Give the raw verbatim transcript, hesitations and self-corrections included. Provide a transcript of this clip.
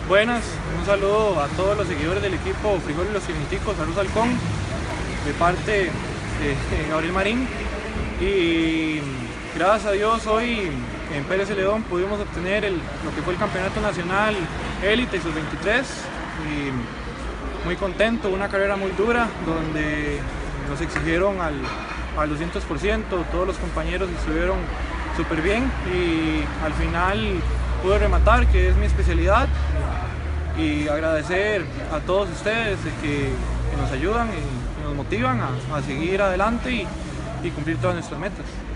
Buenas, un saludo a todos los seguidores del equipo Frijol y los Cimienticos, Salud Halcón, de parte de Gabriel Marín. Y gracias a Dios hoy en Pérez Celedón pudimos obtener el, lo que fue el Campeonato Nacional Élite y sub veintitrés. Y muy contento, una carrera muy dura donde nos exigieron al, al doscientos por ciento, todos los compañeros estuvieron súper bien y al final pude rematar, que es mi especialidad, y agradecer a todos ustedes de que, que nos ayudan y, y nos motivan a, a seguir adelante y, y cumplir todas nuestras metas.